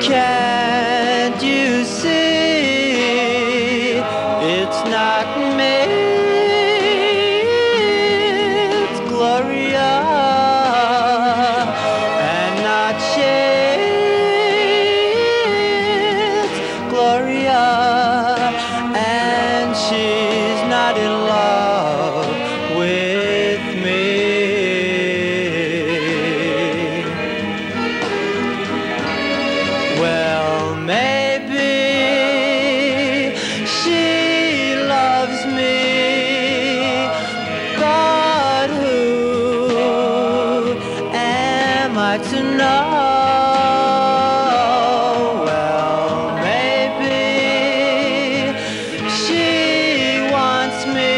Can't you see it's not me, it's Gloria, and not she, it's Gloria, and she's not in love with me. Well, maybe she loves me, but who am I to know? Well, maybe she wants me,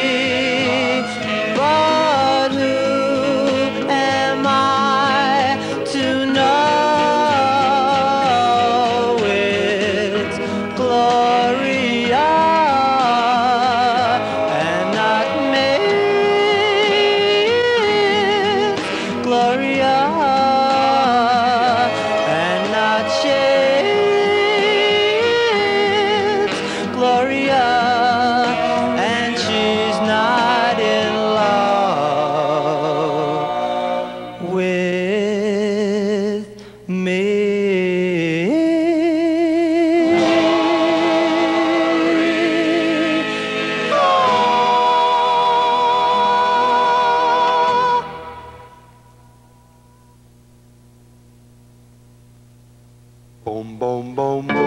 but who am I to know? Gloria, and not me, it's Gloria, and not she, it's Gloria, and she's not in love with me. Boom, boom, boom, boom.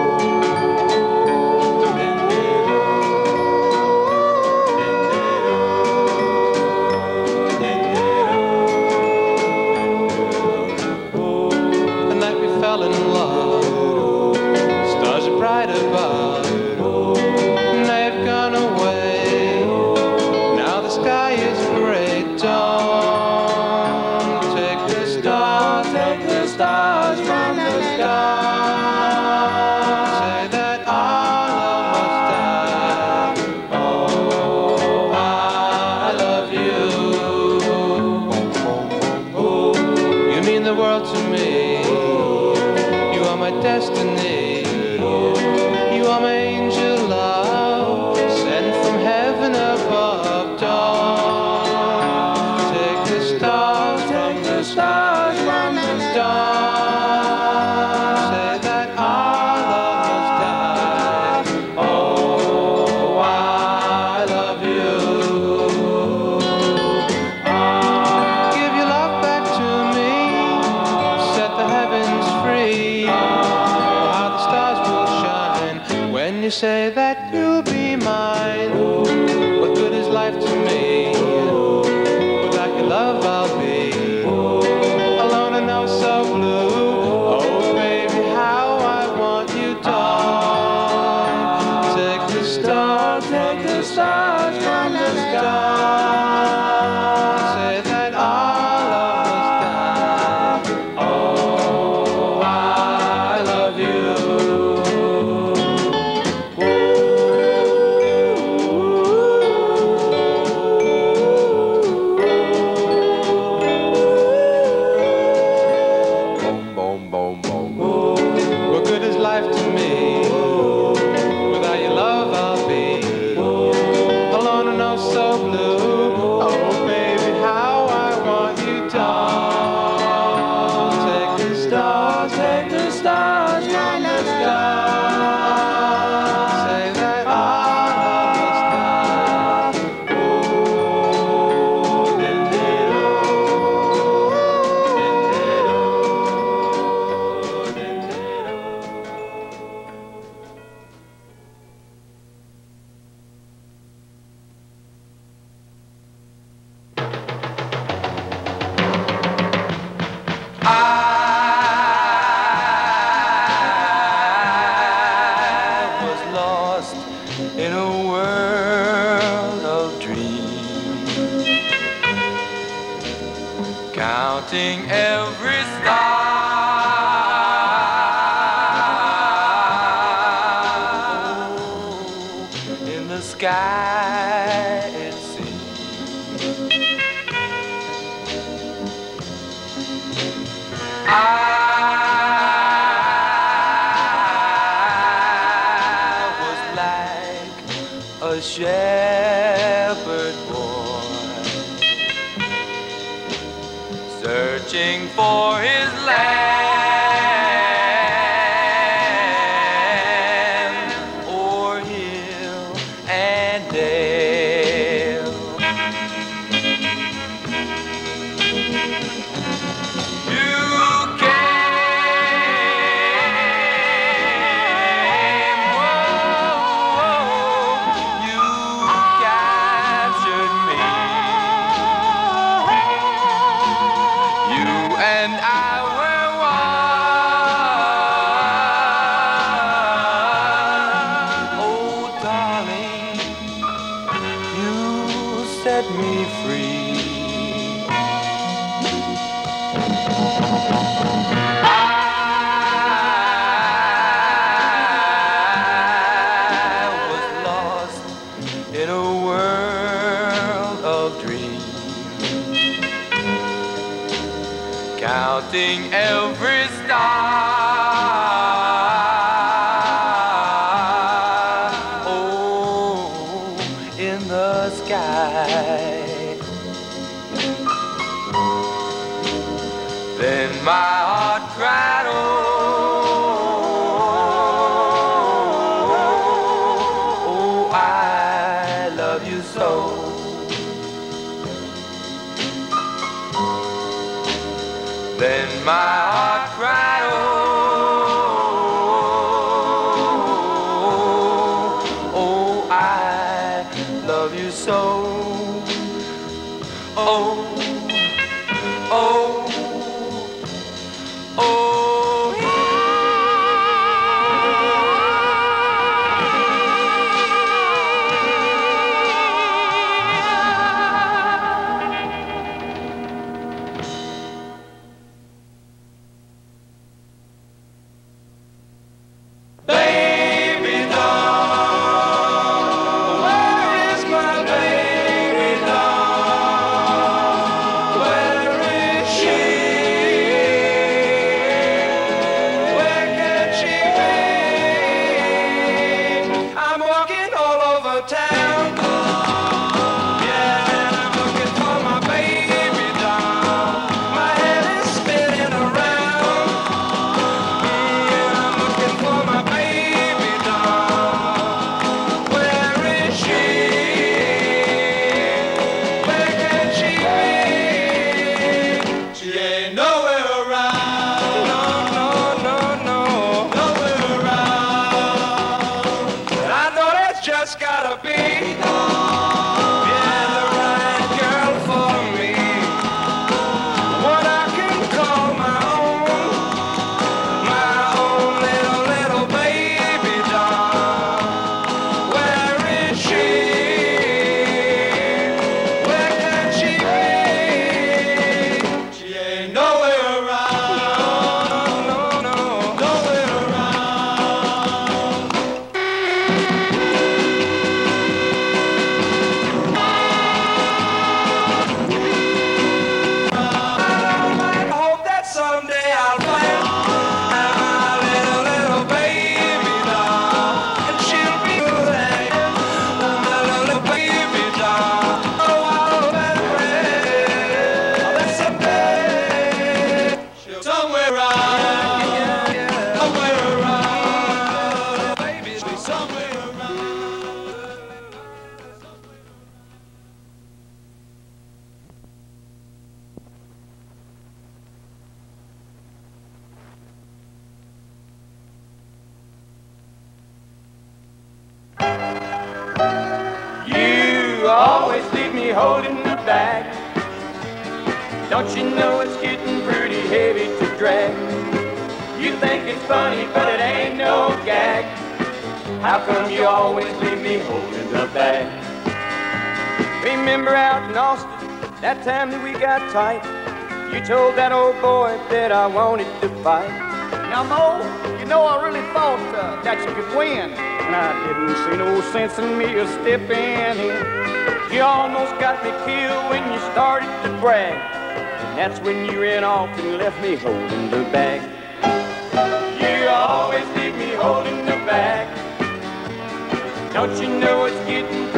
The night we fell in love, stars are bright above, and they've gone away. Now the sky is gray. Don't take the stars from the stars from the sky. Say that our love must die. Oh, I love you. You mean the world to me. You are my destiny. You are my angel love, sent from heaven above. Don't take the stars from the stars from the stars. Say that our love must die. Oh, I love you. Give your love back to me. Set the heavens free. How the stars will shine when you say that you'll be mine. What good is life to me? Without your love I'll be alone and oh so blue. Oh baby, how I want you, darling. Take the stars from the stars from the stars. Say that our love must die. Oh, I love you. Boom, boom, boom, boom. What good is life to me? Without your love I'll be alone and oh so blue. Oh baby, how I want you, darling. Take the stars from the stars. Say that our love must die. I was lost in a world of dreams, counting every star in the sky, it seems. I a shepherd boy, searching for his lamb o'er hill and dale. You came, whoa, you captured me. You and I were one. Oh, darling, you set me free. I was lost in a world of dreams, counting every star, oh, in the sky. Then my heart cried, oh, I love you so. Then my heart cried, oh, I love you so. Oh, oh, oh, baby doll, where is my baby doll? Where is she? Where can she be? I'm walking all over town. Yeah, and I'm looking for my baby doll. My head is spinning around. Yeah, I'm looking for my baby doll. Where is she? Where can she be? She ain't nowhere around. No, no, no, no. Nowhere around. And I know that's just gotta be, yeah, the right girl for me. What I can call my own little baby doll. Where is she? Where can she be? She ain't nowhere around. No, no, nowhere around. I hope that someday I'll find my little baby doll, and she'll be good. My little baby doll. Oh, I'll bet that someday she'll somewhere around, somewhere around, baby, she'll be somewhere around. You always leave me holding the bag. Don't you know it's getting pretty heavy to drag? You think it's funny, but it ain't no gag. How come you always leave me holding the bag? Remember out in Austin, that time that we got tight, you told that old boy that I wanted to fight. Now, Mo, you know I really thought that you could win. And I didn't see no sense in me a stepping in. You almost got me killed when you started to brag. And that's when you ran off and left me holding the bag. You always leave me holding the bag. Don't you know it's getting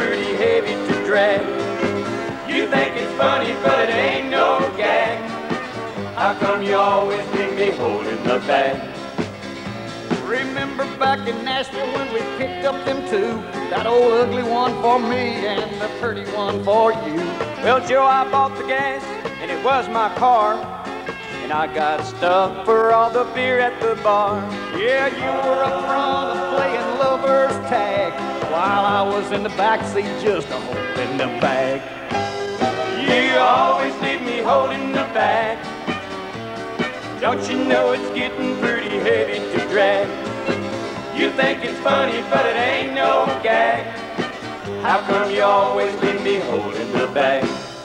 think it's funny, but it ain't no gag. How come you always leave me holding the bag? Remember back in Nashville when we picked up them two, that old ugly one for me and the pretty one for you. Well, Joe, I bought the gas, and it was my car, and I got stuck for all the beer at the bar. Yeah, you were up front playing lover's tag, while I was in the backseat just holding the bag. You always leave me holding the bag. Don't you know it's getting pretty heavy to drag? You think it's funny, but it ain't no gag. How come you always leave me holding the bag?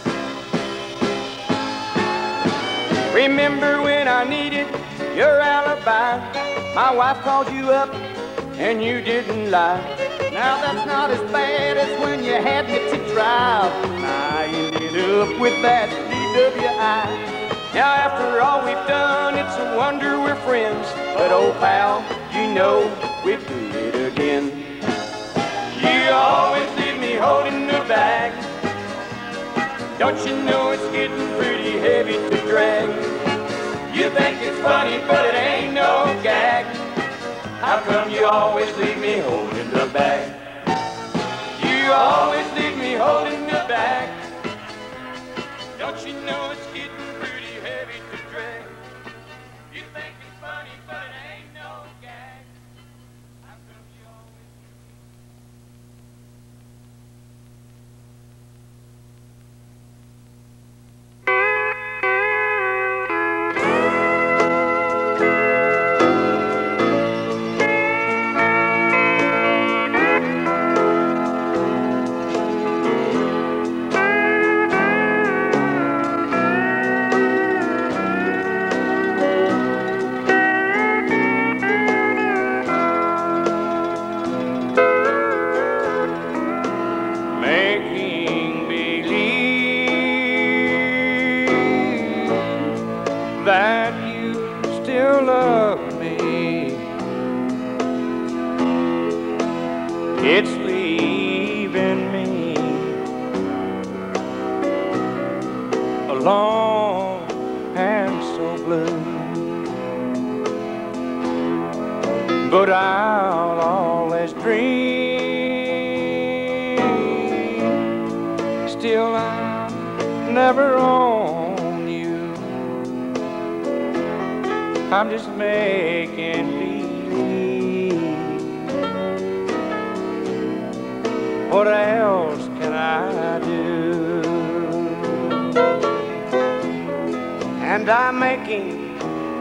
Remember when I needed your alibi? My wife called you up and you didn't lie. Now that's not as bad as when you had me to drive. I ended up with that DWI. Now after all we've done, it's a wonder we're friends. But old pal, you know we'd do it again. You always leave me holding the bag. Don't you know it's getting pretty heavy to drag? You think it's funny, but it ain't no gag. How come you always leave me holding the bag? You always leave me holding the bag. Don't you know it's getting pretty heavy to drag? You think it's funny, but it ain't no gag. How come you always... Making believe that you still love me. It's leaving me alone and so blue. But I'll always dream. Still I'm never on you. I'm just making believe. What else can I do? And I'm making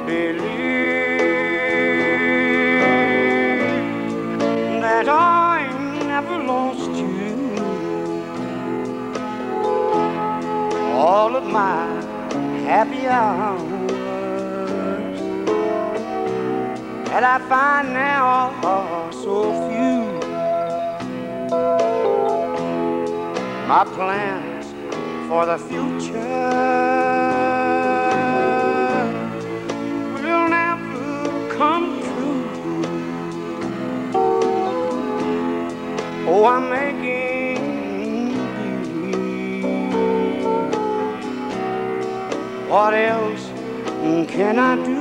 believe that I never lost you. All of my happy hours that I find now are so few. My plans for the future will never come true. Oh, I'm making believe. What else can I do?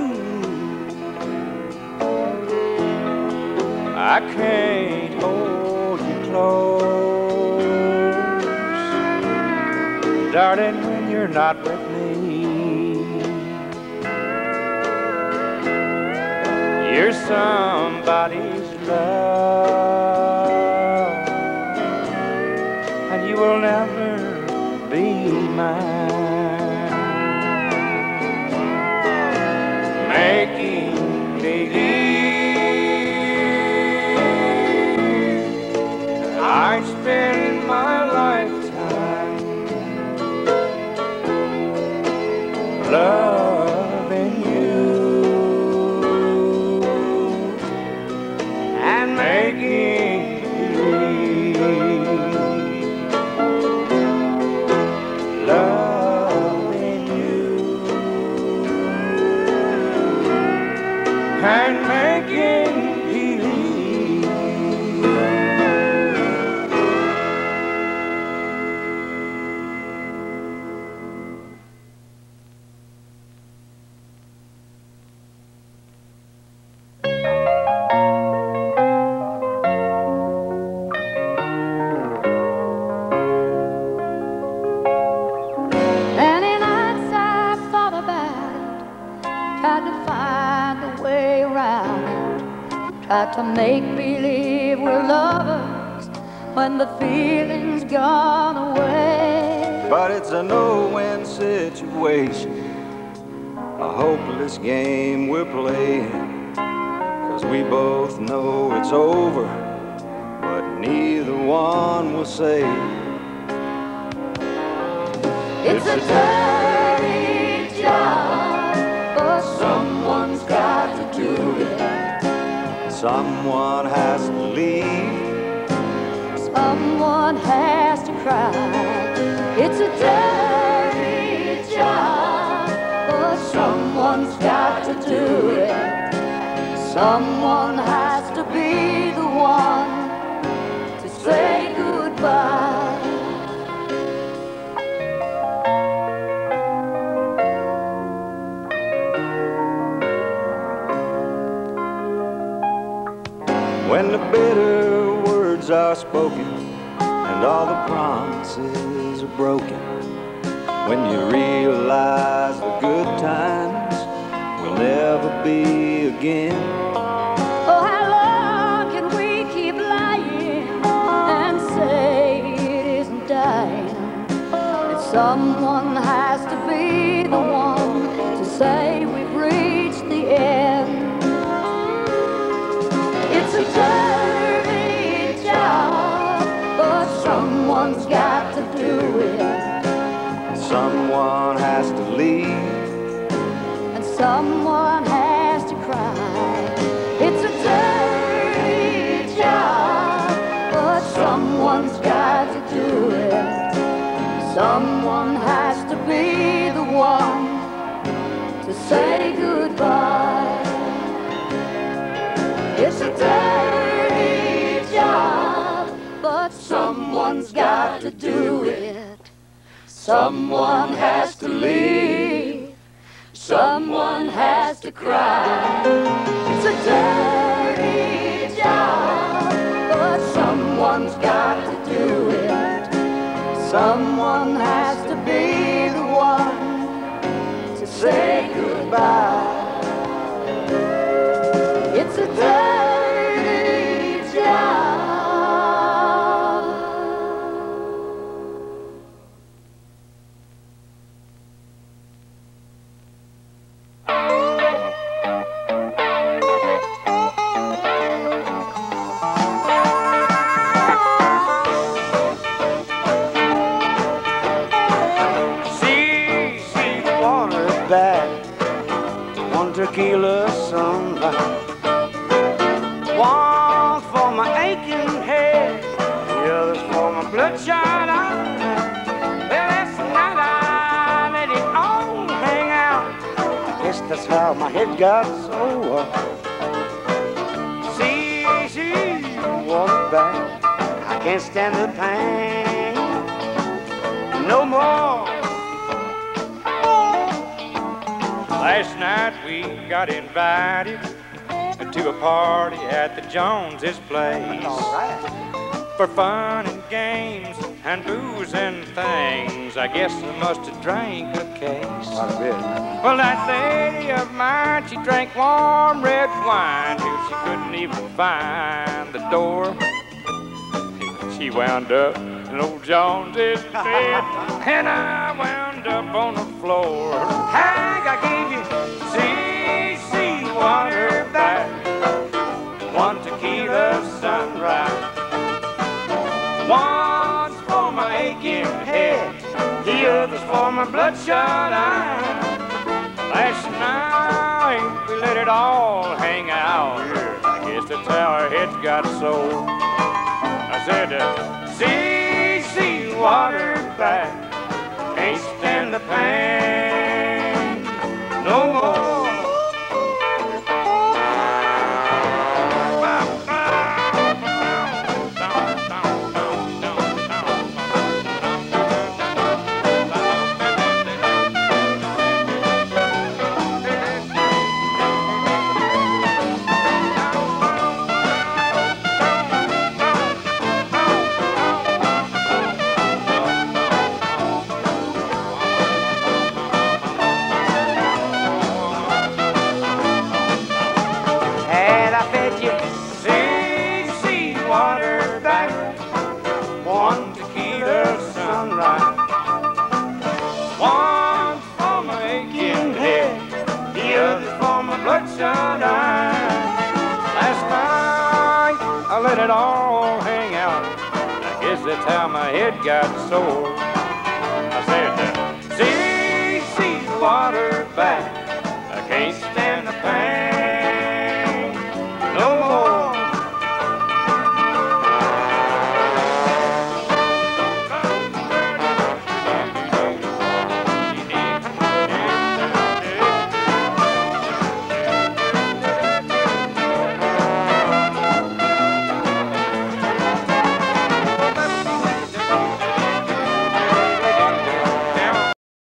I can't hold you close, darling, when you're not with me. You're somebody's love, and you will never be mine. Making believe I spend my lifetime loving you and making believe loving you and making believe. Got to make believe we're lovers when the feeling's gone away. But it's a no-win situation, a hopeless game we're playing, 'cause we both know it's over, but neither one will say. It's a dirty job, but someone's got to do it. Someone has to leave. Someone has to cry. It's a dirty job, but someone's got to do it. Someone has to be the one to say goodbye. When the bitter words are spoken and all the promises are broken, when you realize the good times will never be again. Oh, how long can we keep lying and say it isn't dying? And someone has to be the one to say we've reached the end. It's a dirty job, but someone's got to do it. Someone has to leave. And someone has to cry. It's a dirty job, but someone's got to do it. Someone has to be the one to say goodbye. It's a dirty job, but someone's got to do it. Someone has to leave. Someone has to cry. It's a dirty job, but someone's got to do it. Someone has to be the one to say goodbye. It's a dirty job. Tequila sunlight, one's for my aching head, the other's for my bloodshot eyes. Well, that's the night I let it all hang out. I guess that's how my head got so up. See, she walked back. I can't stand the pain no more. Last night we got invited to a party at the Joneses' place. All right. For fun and games and booze and things. I guess I must have drank a case. Quite a bit. Well, that lady of mine, she drank warm red wine till she couldn't even find the door. She wound up in old Jones's bed, and I wound up on the floor. Hank, I gave you CC water back, one tequila sunrise. One's for my aching head, the other's for my bloodshot eyes. Last night we let it all hang out. I guess that's how our heads got sore. I said, CC water back, can't stand the pain no more. I let it all hang out. I guess that's how my head got sore.